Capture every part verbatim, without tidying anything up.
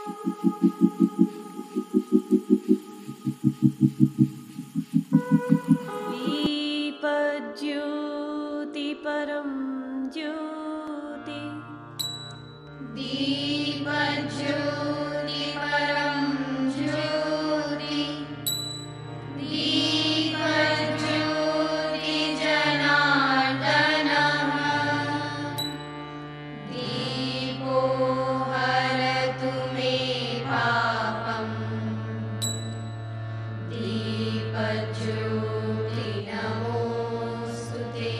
दीपज्योति परम ज्योति, दीपज्योति परम ज्योति, दीपज्योति जनार्दनः, दीपो हरतु मे पापम्, दीपज्योति नमोस्तुते।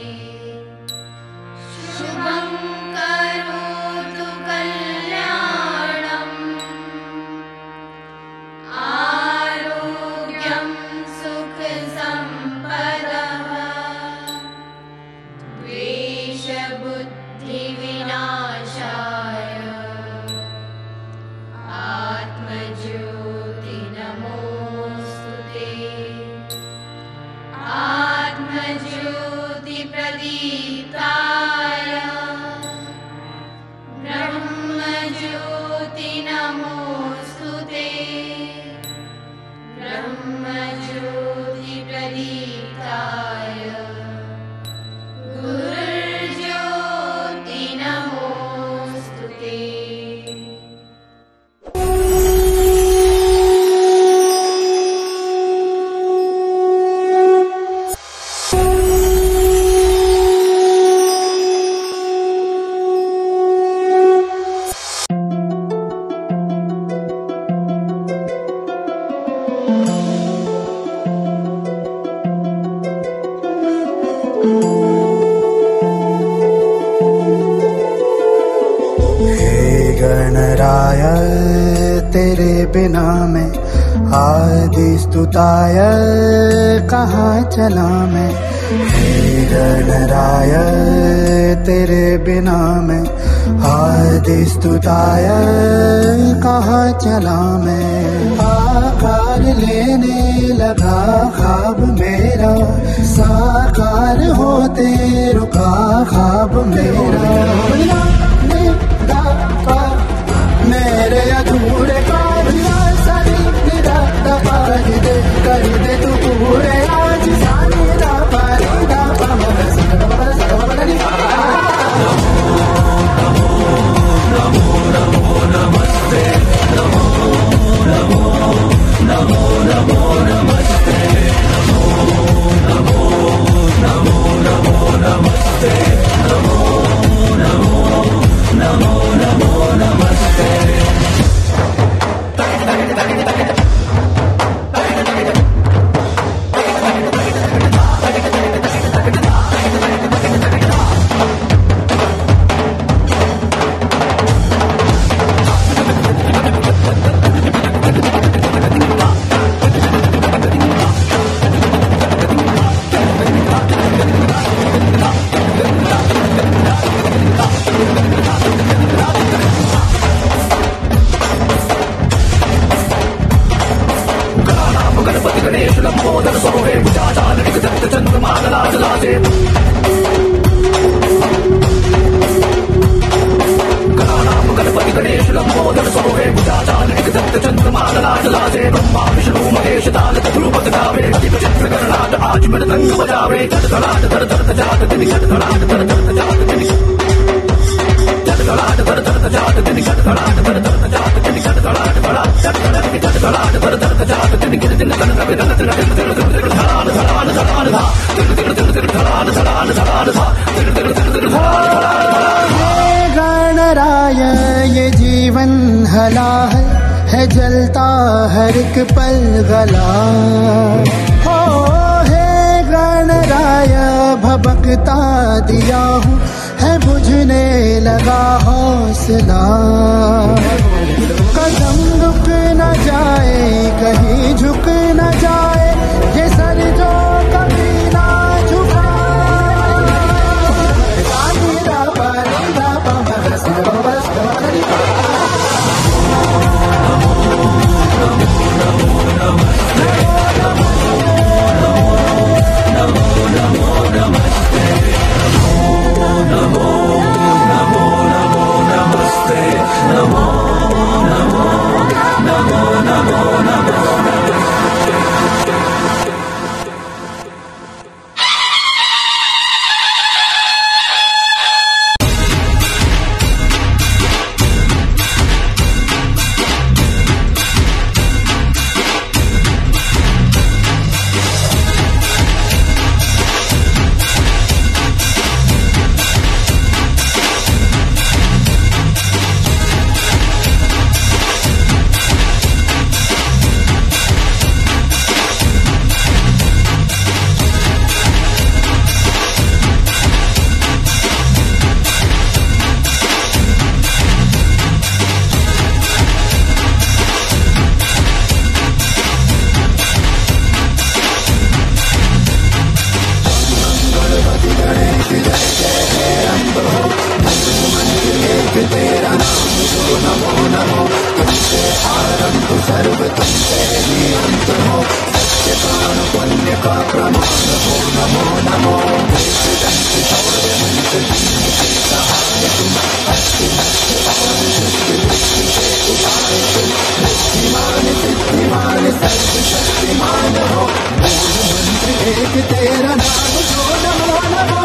शुभं करोतु कल्याणम्, आरोग्यं सुखसम्पदः, द्वेषबुद्धिविनाशाय आत्मज्योति नमोस्तुते। आत्मज्योति प्रदीप्ताय ब्रह्मज्योति नमोस्तुते। ब्रह्मज्योति प्रदीप्ताय गुरुज्योति नमोस्तुते। गणराय तेरे बिना मैं आदि स्तुताय कहाँ चला मैं। हे गणराय तेरे बिना मैं आदि स्तुताय कहाँ चला मैं। आकार लेने लगा ख्वाब मेरा, साकार होते रुका ख्वाब मेरा। मेरे अधूरे कार्य सारी निरा कर दे, कर दे तू पूरे आज सारी दा पारी दा पामर सरवर सरवर नी। नमो नमो नमस्ते, नमो नमो नमो नमो नमस्ते, नमो नमो नमो नमो नमस्ते, नमो नमो नमो नमो नमस्ते। गणराय ये जीवन हला है, है जलता हर एक पल गला। हो हे गणराय भबकता दिया हूँ, है बुझने लगा हौसला। कदम रुक न जाए, कहीं झुक न जाए, ये सर जो कभी ना झुका। नमो अंते ही अंत हो, सत्य कान पुण्य का प्रमाण हो। नमो नमो देश दंत शौर्य मंत दीन के सहाय तुम, अष्टमस्त और शुद्ध दृष्टि से उपाय तुम। बुद्धिमान सिद्धिमान सर्वशक्तिमान हो, मूल मंत्र एक तेरा नाम जो। नमो नमो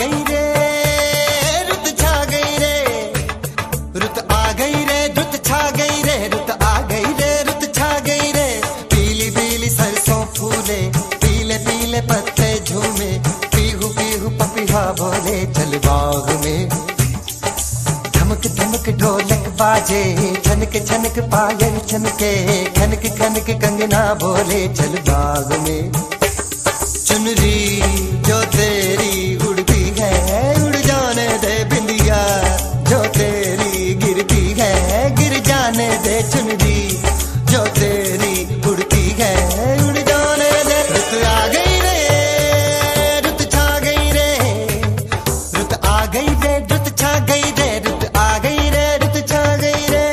रुत आ गई रे रुत आ गई रे रुत छा बोले चल बाग में। धमक धमक ढोलक बाजे, छनक छनक पायल छनके, खनक खनक कंगना बोले चल बाग में। चुनरी जो तेरी उड़ती है, उड़ जाने दे बिंदिया जो तेरी गिरती है, गिर जाने दे चुनरी जो तेरी उड़ती है, उड़ जाने दे। रुत आ गई रे, रुत छा गई रे, रुत आ गई रे, रुत छा गई रे, रुत आ गई रे, रुत छा गई रे।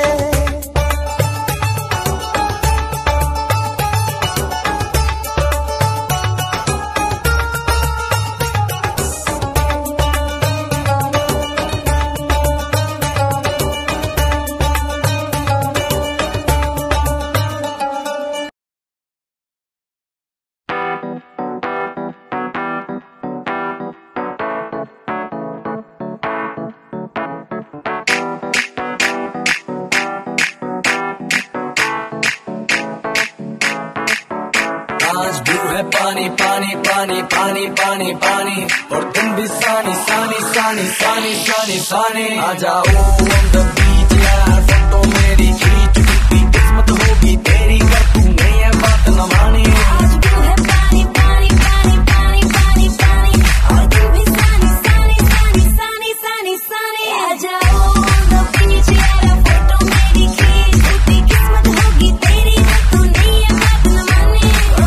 आज भी है पानी पानी पानी पानी पानी पानी, और तुम भी सानी सानी सानी सानी सानी सानी। आ जाओ on the beach यार, फोटो मेरी खींच, कितनी किस्मत होगी तेरी कर तूने ये बात न मानी। आज भी है पानी पानी पानी पानी पानी पानी, और तुम भी सानी सानी सानी सानी सानी सानी। आ जाओ on the beach यार, फोटो मेरी खींच, कितनी किस्मत होगी तेरी कर तूने ये बात न मानी।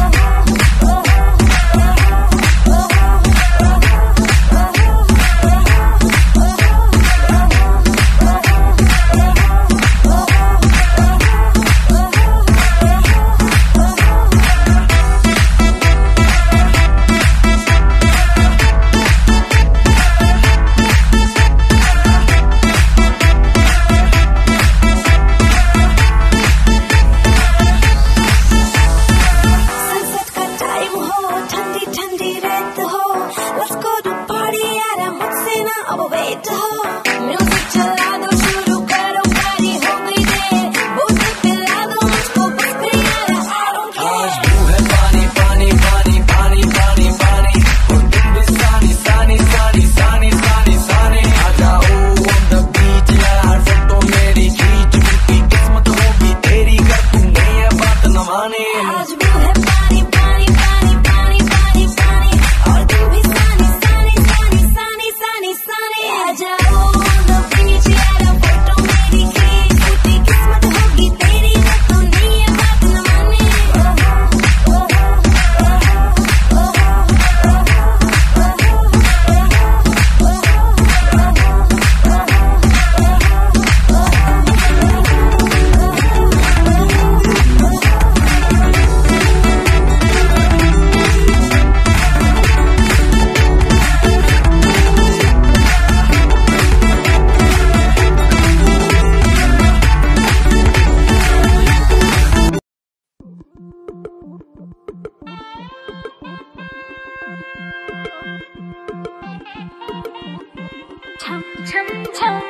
Chum chum chum,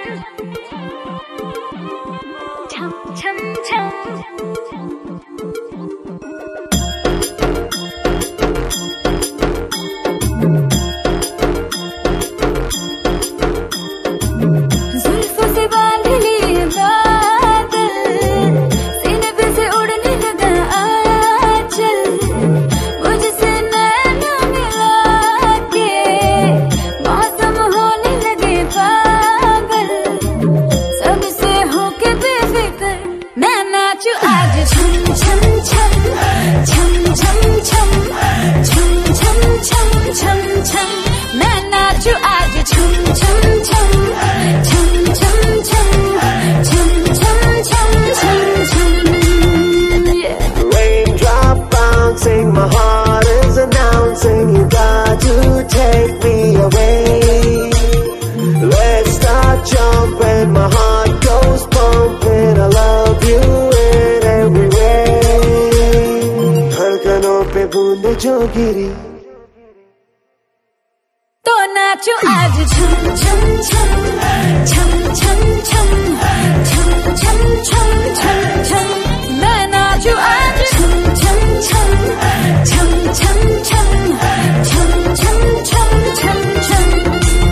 chum chum chum. जुल्फों से बांध लिए बादल, सीने पे से उड़ने लगा आंचल, मुझसे नैना मिला के मौसम होने लगे पागल, सबसे होके बेफिक्र मैं नाचूं आज छम छम छम छम छम छम छम छम छम छम छम। मैं नाचूं आज छम छम छम छम छम छम छम छम छम छम छम। Raindrop bouncing, my heart is announcing, you got to take me away. Let's start jumping, my heart goes pumping, I love you in every way. धड़कनों पे बूंद जो गिरी, तो नाचूं आज छम छम छम छम छम छम छम छम छम छम छम। मैं नाचूं आज छम छम छम छम छम छम छम छम छम छम छम।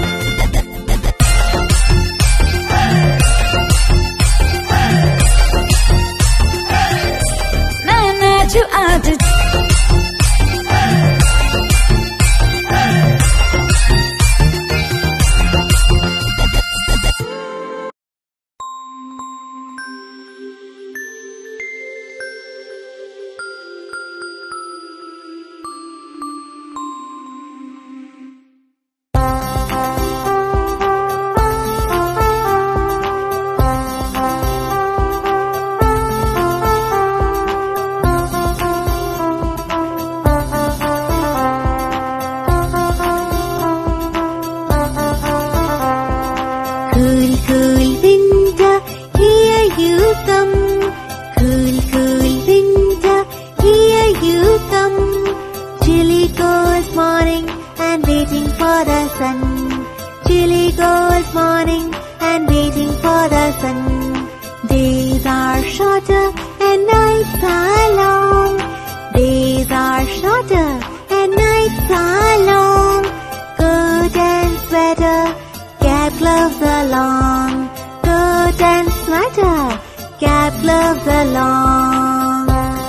the sun. Chilly cold morning and waiting for the sun. Days are shorter and nights are long. Days are shorter and nights are long. Coat and sweater, cap gloves along. Coat and sweater, cap gloves along.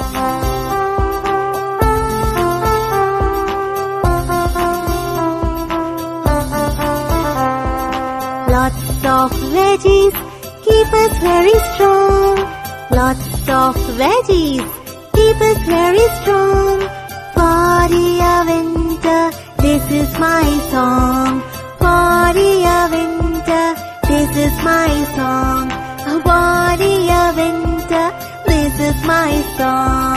Lots of veggies keep us very strong. Lots of veggies keep us very strong. For the winter, this is my song. For the winter, this is my song. For the winter, this is my song.